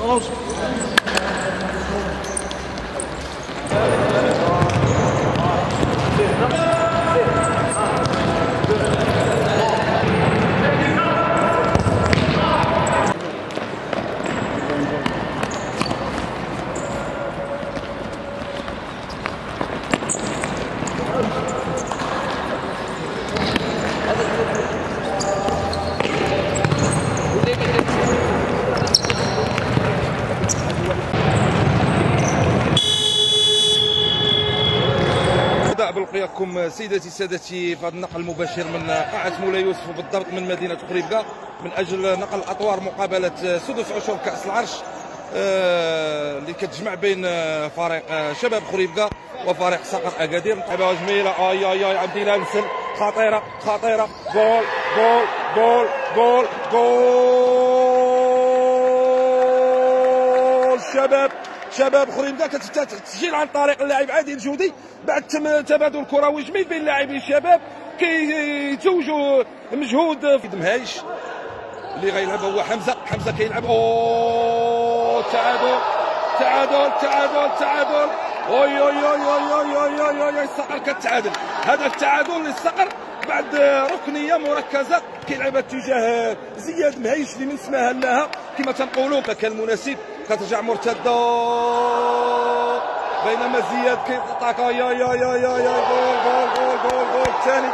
بلقياكم سيداتي سادتي في هذا النقل المباشر من قاعة مولاي يوسف بالضبط من مدينة خريبكا من أجل نقل أطوار مقابلة سدس عشر كأس العرش اللي كتجمع بين فريق شباب خريبكا وفريق صقر أكادير. لعبة جميلة اي عبد الله نسل خطيرة جول جول جول جول جول شباب خريبكا كتفتح التسجيل عن طريق اللاعب عادل جودي بعد تبادل كروي جميل بين لاعبي الشباب كيتوجوا مجهود في دمهايش اللي غيلعب هو حمزه كيلعب تعادل اوي الصقر كتعادل. هدف التعادل للصقر بعد ركنيه مركزه كيلعبها اتجاه زياد مهيش اللي من سماها لها كما تنقولوا كان المناسب كترجع مرتده بينما زياد كيطاك جول الثاني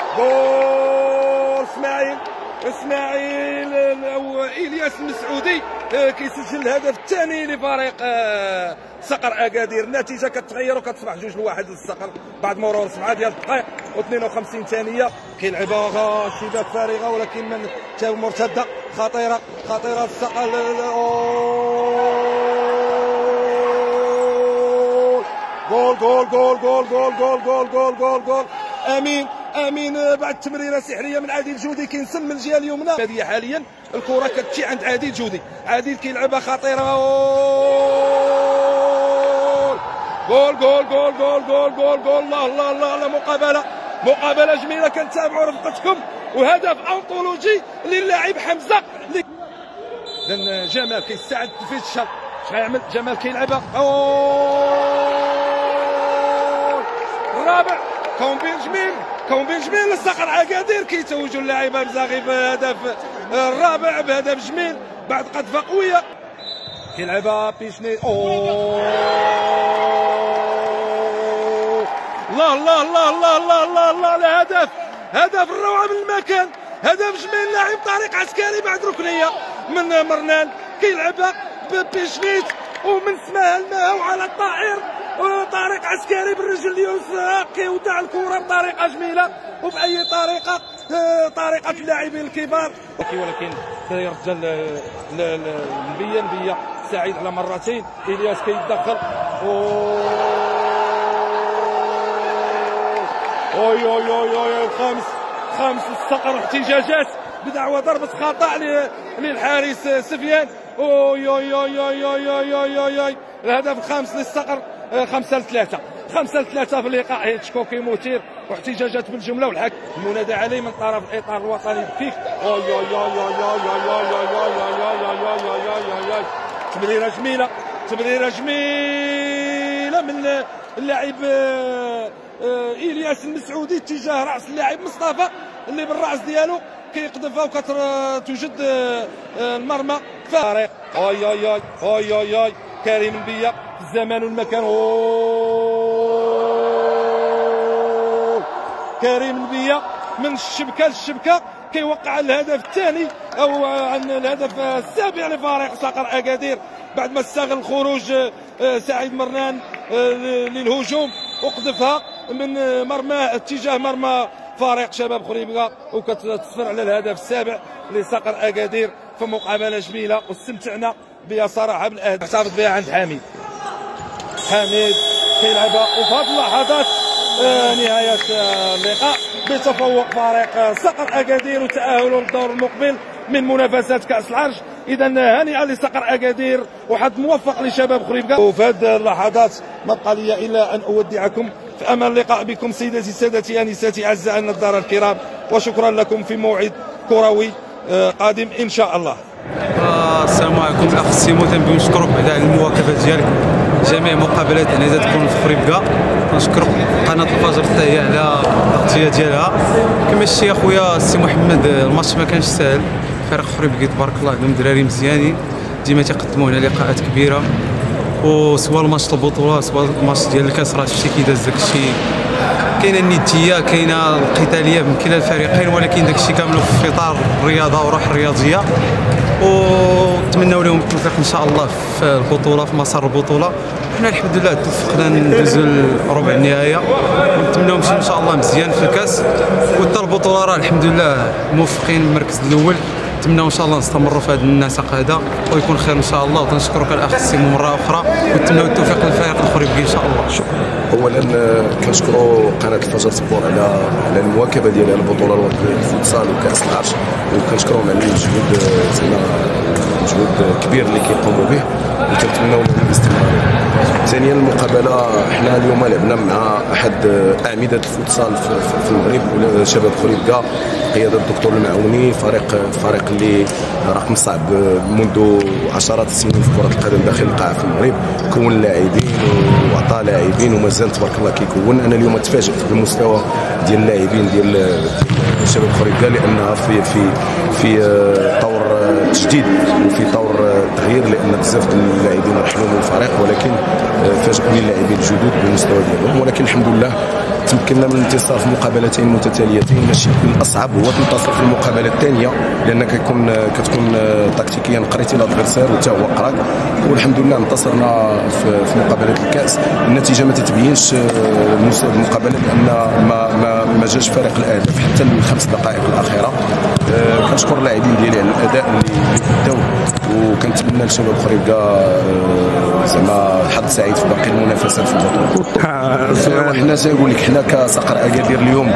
جول اسماعيل او الياس المسعودي كيسجل الهدف الثاني لفريق صقر اكادير. النتيجه كتغير وكتصبح 2-1 للصقر بعد مرور 7 ديال الدقائق و52 ثانيه. كيلعبها شباك فارغه ولكن من مرتده خطيره الصقر جول امين بعد تمريره سحريه من عادل جودي كينسل من الجهه اليمنى. هذه حاليا الكره كتمشي عند عادل جودي، عادل كيلعبها خطيره جول الله مقابله جميله كنتابعوا رفقتكم وهدف انطولوجي للاعب حمزه. لان جمال كيستعد في الشوط اش غيعمل جمال كيلعبها الرابع كومبين جميل للصقر اكادير كيتوجوا اللاعب بزاغي بهدف الرابع بهدف جميل بعد قذفه قويه كيلعبها بيشني الله هدف الروعه من المكان، هدف جميل لاعب طارق عسكري بعد ركنيه من مرنان كيلعبها بيشنيت ومن سماها الماء وعلى الطائر طارق عسكري بالرجل اليسرى كيودع الكره بطريقه جميله وباي طريقه اللاعبين الكبار ولكن كيرجع نبيه سعيد على مرتين الياس كيتدخل خامس الصقر احتجاجات بدعوى ضربه خطا للحارس سفيان الهدف الخامس للصقر 5-3 في اللقاء هيتشكوكي مثير واحتجاجات بالجمله والحق المنادى عليه من طرف الاطار الوطني بكيك تمريره جميله من اللاعب الياس المسعودي اتجاه راس اللاعب مصطفى اللي بالراس ديالو كيقذفها وكتوجد المرمى فريق كريم البيا الزمان والمكان كريم البيا من الشبكه للشبكه كيوقع الهدف الثاني او عن الهدف السابع لفريق صقر اكادير بعد ما استغل خروج سعيد مرنان للهجوم وقذفها من مرماه اتجاه مرمى فريق شباب خريبكا وكتصفر على الهدف السابع لصقر اكادير في مقابله جميله واستمتعنا بها صراحه بالاهداف احتفظ بها عند حميد كيلعبها وفي هذه اللحظات نهايه اللقاء بتفوق فريق صقر اكادير وتاهله للدور المقبل من منافسات كاس العرش. اذا هنيئا لصقر اكادير وحظ موفق لشباب خريبكا. وفي هذه اللحظات ما بقى لي الا ان اودعكم في امان اللقاء بكم سيداتي سادتي انساتي اعزائي النظار الكرام وشكرا لكم في موعد كروي قادم ان شاء الله. السلام عليكم الاخ سيمو، تنبغي نشكرك بعدا على المواكبه ديالك جميع مقابلات اذا تكون في خريبكا. كنشكر قناه الفجر حتى هي على التغطيه ديالها. كما شتي اخويا السي محمد، الماتش ما كانش سهل. فريق خريبكا تبارك الله عندهم دراري مزيانين، ديما تيقدموا لنا لقاءات كبيره، وسوا الماتش البطوله سوا الماتش ديال الكاس راه شفتي كي داز داكشي. كاينه النديه، كاينه القتاليه من كلا الفريقين، ولكن داكشي كامل في اطار الرياضه وروح الرياضيه. ونتمنوا لهم التوفيق ان شاء الله في البطوله، في مسار البطوله. حنا الحمد لله توفقنا ندوزو لربع النهايه، ونتمنوا نمشي ان شاء الله مزيان في الكاس. وحتى البطوله راه الحمد لله موفقين المركز الاول. نتمنوا ان شاء الله نستمروا في هذا النسق هذا ويكون خير ان شاء الله. وتنشكرك الاخ سيمو مره اخرى، ونتمنوا التوفيق للفريق الخريبكي ان شاء الله. شكرا. اولا كنشكروا قناه الفجر سبور على المواكبه ديالها البطوله الوطنيه الفوتسال وكاس العرش، وكنشكرهم على المجهود، زعما مجهود كبير اللي كيقوموا به، وتنتمنوا لهم الاستمراريه. ثانيا المقابله، حنا اليوم لعبنا مع احد اعمده الفوتسال في المغرب، شباب خريبكا قياده الدكتور المعوني، فريق اللي رقم صعب منذ عشرات السنين في كره القدم داخل القاعه في المغرب. كون لاعبين وعطى لاعبين ومازال تبارك الله كيكون. انا اليوم تفاجئت بالمستوى ديال اللاعبين ديال شباب خريبكا، لانها في طور تجديد وفي طور تغيير، لان بزاف ديال اللاعبين رحلوا من الفريق، ولكن فاجئوني اللاعبين الجدد بالمستوى ديالهم. ولكن الحمد لله تمكنا من الانتصار في مقابلتين متتاليتين. الشيء الاصعب هو تنتصر في المقابله الثانيه، لان كتكون تكتيكيا قريتي الادفيرسير وتا هو قراك. والحمد لله انتصرنا في مقابله الكاس. النتيجه ما تتبينش المقابله، لان ما جاش فريق الاهداف حتى الخمس دقائق الاخيره. كنشكر اللاعبين ديالي على الاداء اللي داو، وكنتمنى لشباب خريبكا زعما حظ سعيد في باقي المنافسات في البطوله. حنا تنقول لك، حنا كصقر اكادير اليوم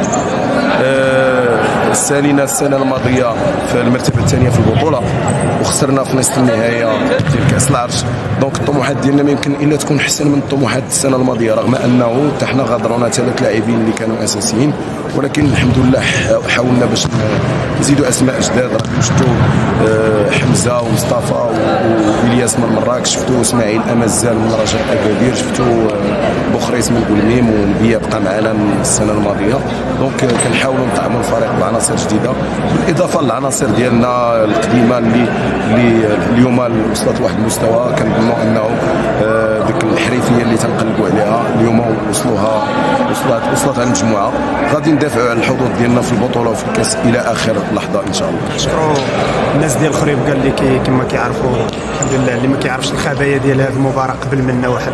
سالينا السنه الماضيه في المرتبه الثانيه في البطوله، وخسرنا في نصف النهائي ديال كاس العرش. دونك الطموحات ديالنا ما يمكن الا تكون احسن من الطموحات السنه الماضيه، رغم انه حتى حنا غادرونا 3 لاعبين اللي كانوا اساسيين، ولكن الحمد لله حاولنا باش نزيدوا اسماء جداد. راكم شفتوا حمزه ومصطفى والياس من مراكش، شفتوا اسماعيل امازال من رجاء اكادير، شفتوا بوخريس من بولميم، ونبيه بقى معنا من السنه الماضيه. دونك كنحاولوا نطعموا الفريق بعناصر جديده، بالاضافه للعناصر ديالنا القديمه اللي اليوم وصلت لواحد المستوى كنظنوا انه ديك الحريفيه اللي تنقلبوا عليها اليوم وصلت على المجموعه. غادي ندافعوا على الحظوظ ديالنا في البطوله وفي الكاس الى اخر لحظه ان شاء الله. نشكروا الناس ديال خريبكا اللي كما كيعرفوا الحمد لله، اللي ما كيعرفش الخبايا ديال هذه المباراه قبل منا واحد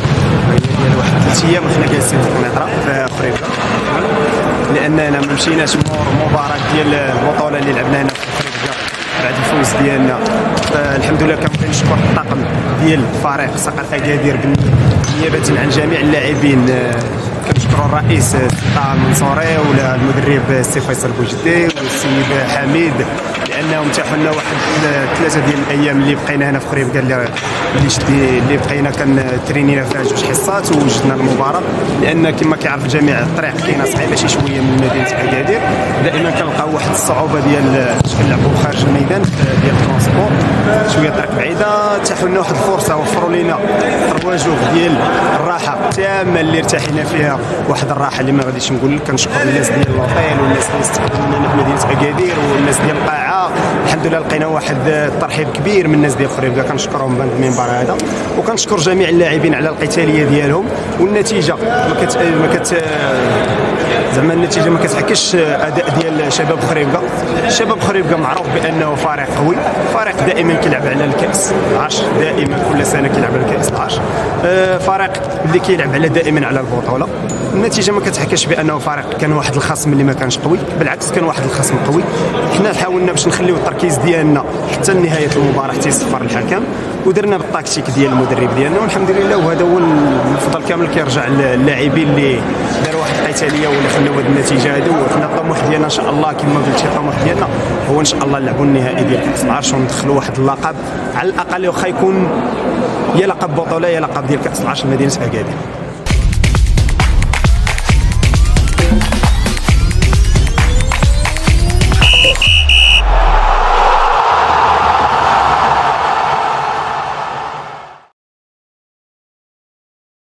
3 ايام وحنا جالسين في القنيطره في خريبكا، لاننا ما مشيناش مباراه ديال البطوله اللي لعبنا هنا في خريبكا بعد الفوز ديالنا. الحمد لله كنشكر الطاقم ديال فريق صقر اكادير نيابه عن جميع اللاعبين. كنشكروا الرئيس طه المنصوري ولا المدرب السي فيصل بوجدي والسيد حميد، لانهم تاحوا لنا واحد 3 ديال الايام اللي بقينا هنا في خريبكا، اللي بقينا كنترينينا فيها 2 حصات ووجدنا المباراه. لان كما كيعرف الجميع الطريق كاينه صعيبه شي شويه من مدينه اكادير، دائما كنلقاو واحد الصعوبه ديال باش كنلعبوا خارج الميدان ديال الترونسبور، شويه الطريق بعيده. تاحوا لنا واحد الفرصه، وفروا لنا الرواجوف ديال الراحه تامه اللي ارتاحينا فيها، واحد الراحه اللي ما غاديش نقول لك. كنشكر الناس ديال الاوتيل والناس اللي استقبلوا لنا في مدينه اكادير والناس ديال القاعه. الحمد لله لقينا واحد الترحيب كبير من الناس ديال خريبكا، كنشكرهم من المنبر هذا. وكنشكر جميع اللاعبين على القتاليه ديالهم. والنتيجه زعما النتيجه ما كتعكسش اداء ديال شباب خريبكا. شباب خريبكا معروف بانه فريق قوي، فريق دائما كيلعب على الكاس العرش، دائما كل سنه كيلعب على الكاس العرش، فريق اللي كيلعب على دائما على البطوله. النتيجه ما كتحكيش بانه فريق كان واحد الخصم اللي ما كانش قوي، بالعكس كان واحد الخصم قوي. حنا حاولنا باش نخليو التركيز ديالنا حتى لنهايه المباراه حتى يصفر الحكم، ودرنا بالتكتيك ديال المدرب ديالنا والحمد لله. وهذا هو الفضل كامل كيرجع للاعبين اللي داروا واحد القتاليه ولا خلاو هذه النتيجه هذه. وحنا الطموح ديالنا ان شاء الله كما قلتي، الطموح ديالنا هو ان شاء الله نلعبوا النهائي ديال كاس العرش وندخلوا واحد اللقب على الاقل، واخا يكون يا لقب بطوله يا لقب ديال كاس العرش لمدينه اكادير.